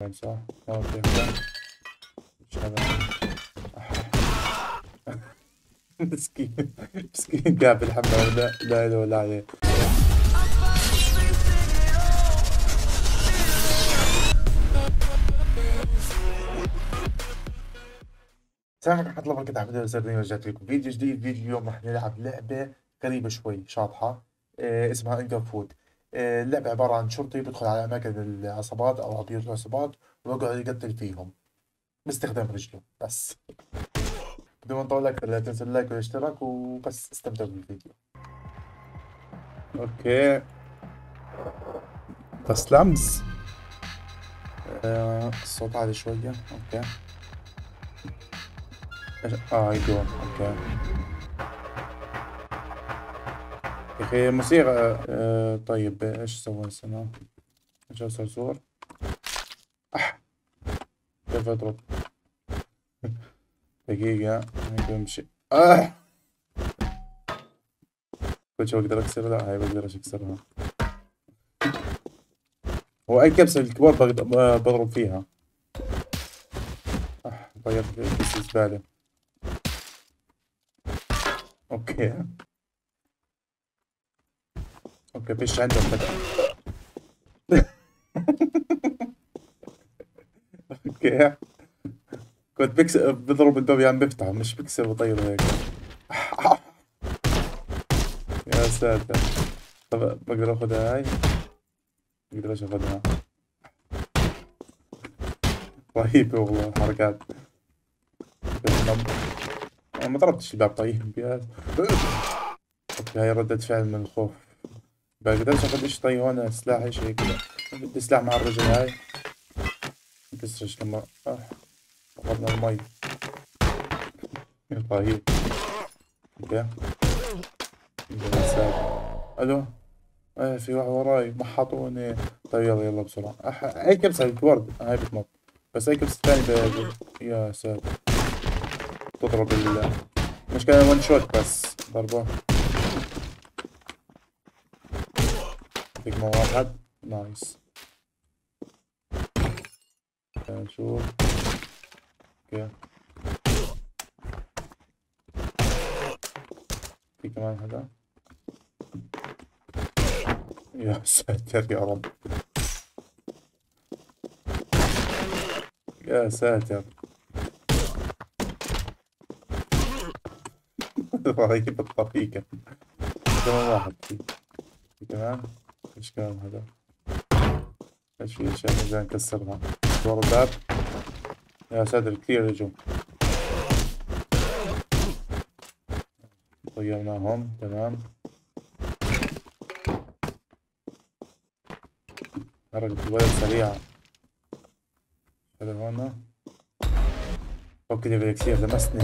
صح؟ اوكي مش هذا. مسكين مسكين قاعد بالحمام. لا لا لا ولا عليه. السلام عليكم ورحمة الله وبركاته. عبد الله الزرني رجعت لكم فيديو جديد. اليوم راح نلعب لعبة غريبة شوي شاطحة. اسمها انجر فود. اللعبة عبارة عن شرطي بيدخل على أماكن العصابات أو على بيوت العصابات ويقعد يقتل فيهم باستخدام رجله بس. بدون ما نطول أكثر لا تنسوا اللايك والاشتراك وبس استمتعوا بالفيديو. اوكي بس لمس. الصوت عالي شوية. اوكي يدور. اوكي يا اخي موسيقى. طيب ايش سوى السنة؟ ايش صرصور؟ كيف اضرب؟ دقيقة هيك بمشي. كل شو بقدر اكسرها؟ لا هاي بقدرش اكسرها. هو اي كبسة الكبار بضرب فيها. طيب كيس زبالة. اوكي اوكي فيش عندهم فتح. اوكي كنت بضرب الباب يعني بفتحه مش بكسر وطير هيك. يا ساتر. طب بقدر اخذها هاي؟ بقدرش اخذها. رهيبة والله الحركات. انا ما ضربتش الباب. طيب يا اوكي هاي ردة فعل من الخوف. بقدرش اخذ اشي. طيب وانا سلاحي شي كذا. بدي سلاح مع الرجل هاي. مكسرش لما اخذنا المي. رهيب. اوكي يا ساتر. الو. في واحد وراي محطوني. طيب يلا يلا بسرعة. اي كبسة الورد هاي بتمط. بس اي كبسة ثانية يا ساتر. تضرب المشكلة ون شوت بس ضربة. دقمة واحد. نايس. نشوف. اوكي في كمان هذا. يا ساتر يا رب. يا ساتر. رهيب الطريقة. كمان واحد في كمان. ايش كمان هذا؟ ايش في اشياء زين نكسرها. ورا الباب. يا ساتر كثير اجوا. طيرناهم تمام. حركة الولد سريعة. هذا هون. اوكي ليفل كثير لمسني.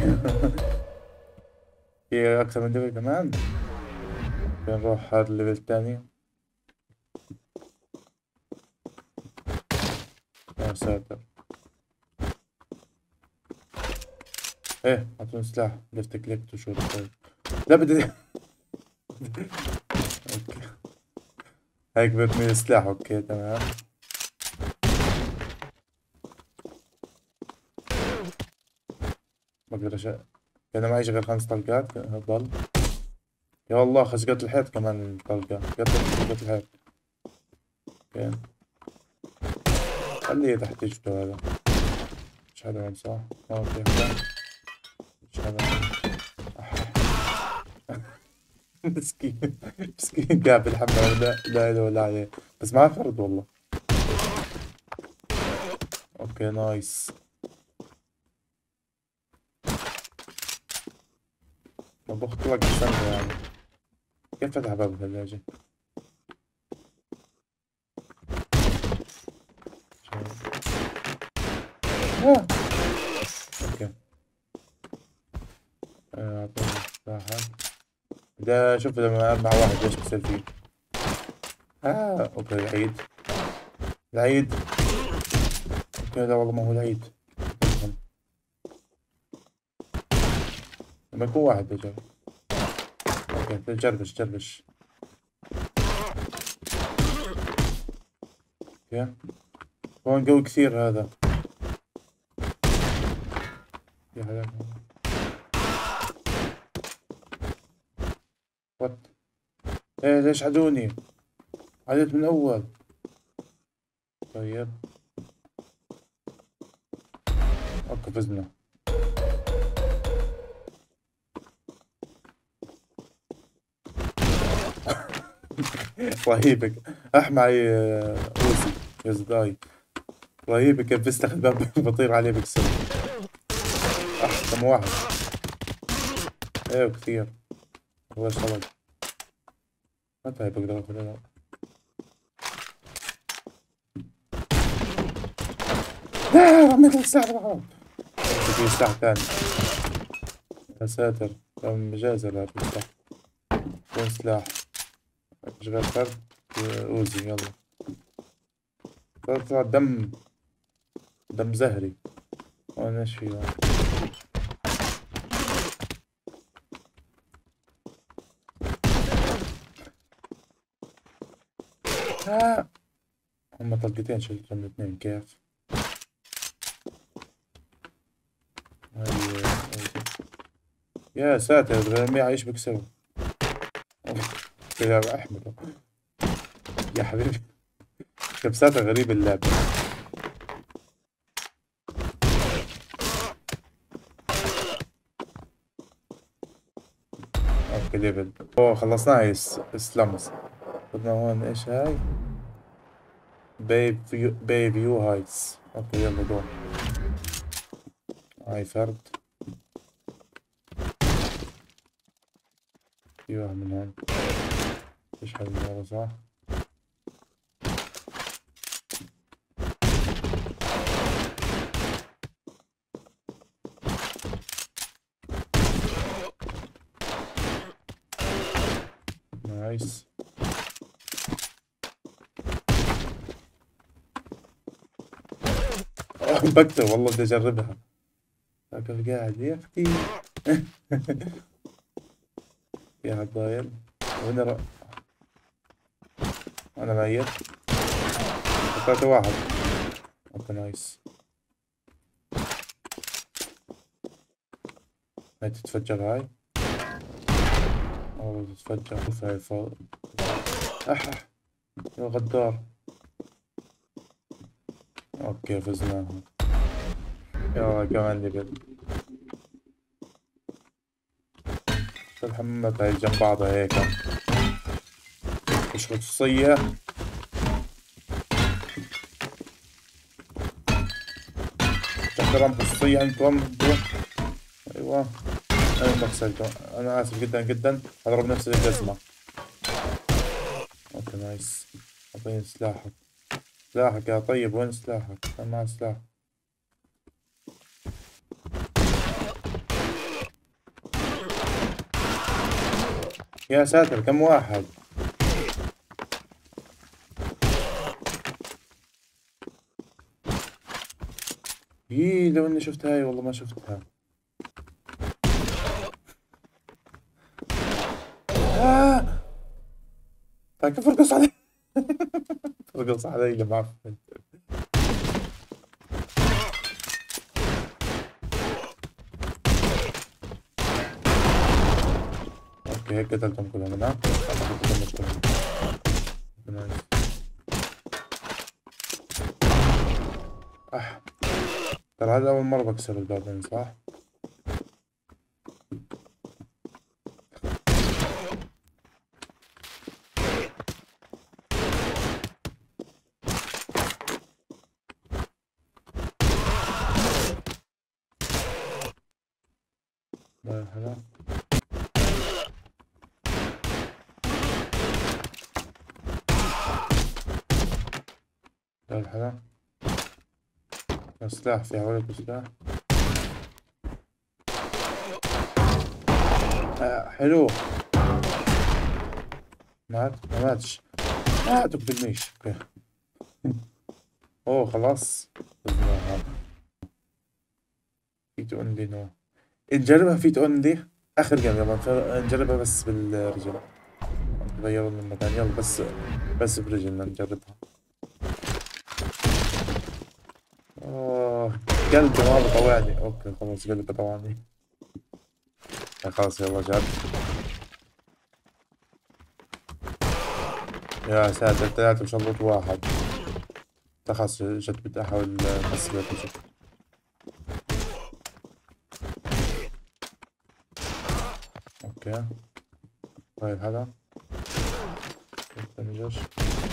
في اكثر من ليفل كمان. نروح هذا الليفل الثاني. يا ساتر. ايه اعطوني سلاح. ليفت كليك وشوت. لا بدي. اوكي هيك برمي السلاح. اوكي تمام. ما بقدرش انا معيش غير 5 طلقات. ضل. يا الله خشقت الحيط كمان الطلقة. خشقت الحيط. اوكي خليه تحت اجته هذا. مش هذا وين صح؟ اوكي مش هذا. مسكين مسكين قاعد بالحمام. لا لا لا ولا عليه. بس معاه فرد والله. اوكي نايس. طبخت لك استنى يعني. كيف فتح باب الثلاجة؟ اوكي اعطيني مساحة. بدي اشوف لما مع واحد ايش بصير فيه. اوكي العيد. العيد. اوكي لا والله ما هو العيد. لما يكون واحد بجرب. اوكي جربش جربش. اوكي هون قوي كثير هذا. يا هلا. وات. ايه ليش عدوني؟ عديت من اول. طيب اوكي فزنا. رهيبك. معي اوزي يا زداي. رهيبك كيف بيستخدم الباب بطير عليه بكسر. كم واحد. ايه كثير. والله اشتغل. متى هاي بقدر اخذها؟ رميت السلاح. في سلاح ثاني. يا ساتر. مجازر هذا السلاح. وين سلاح؟ اشغال فرد. اوزي يلا. طلع دم. دم زهري. وانا ايش فيه؟ هم طلقتين شلتهم الاثنين كيف؟ هاي. يا ساتر رمي ايش بكسره؟ يا احمد يا حبيبي. كبساتها غريب اللعبة. اوكي ليفل. اوه خلصناها. هي سلمز. بدنا هون ايش هاي؟ باي فيو هايتس. اوكي يلا جو. هاي فرد. في واحد من هون. ايش هاي المرة صح؟ نايس. بكتر والله بدي اجربها. لكن قاعد يا اختي. يا عالضايل. وين انا ميت. قطعت واحد. اوكي نايس. هاي تتفجر هاي. والله تتفجر. شوف هاي فوق. يا غدار. اوكي فزناها. يلا كمان ليفل. الحمامات هاي جنب بعضها هيك. مش خصوصية. تحترم خصوصية عندكم انتو. ايوه. انا بخسركم. انا اسف جدا جدا. اضرب نفسي بالجزمة. اوكي نايس. اعطيني سلاحك. سلاحك يا طيب وين سلاحك؟ انا معي سلاح. يا ساتر كم واحد. لو اني شفت هاي والله ما شفتها. كيف ارقص علي. ارقص علي يا معفن. اوكي هيك قتلتهم كلهم انا. نايس. ترى هذا اول مرة بكسر الباب صح؟ هلا. هلا. سلاح في حواليك سلاح. حلو. ما ماتش. تقبلنيش. اوكي. اوه خلاص. فيت اونلي نو. نجربها فيت اونلي. اخر جيم يلا نجربها بس بالرجل. غيروا من المكان يلا بس برجلنا نجربها. قلبي ما بطوعني. اوكي خلاص قلبي طوعني. خلاص يلا جد. يا ساتر 3 وشلط واحد. خلاص جد بدي احاول بس بيرجع. اوكي طيب هذا الثاني جيش.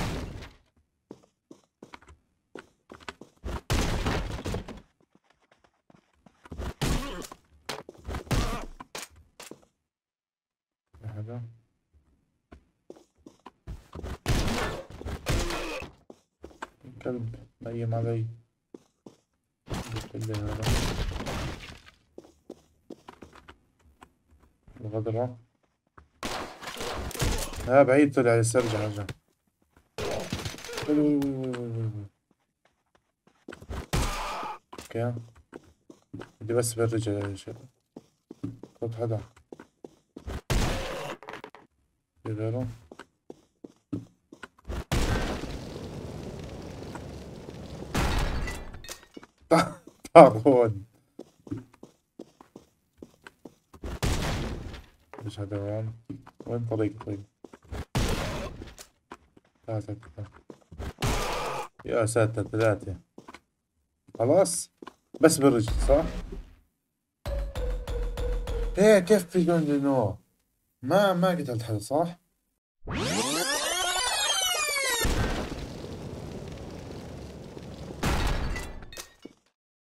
هذا كلب نيم علي. اللي هذا الغدرة. ها بعيد طلع لسه رجع. وي وي وي وي وي وي. اوكي بدي بس برجع يا شباب. خد هذا. في غيره. طاغون. ايش هذا وين طريق طيب؟ ثلاثة. يا ساتر 3. خلاص بس بالرجل صح؟ ايه كيف في جون نو؟ ما قتلت حدا صح؟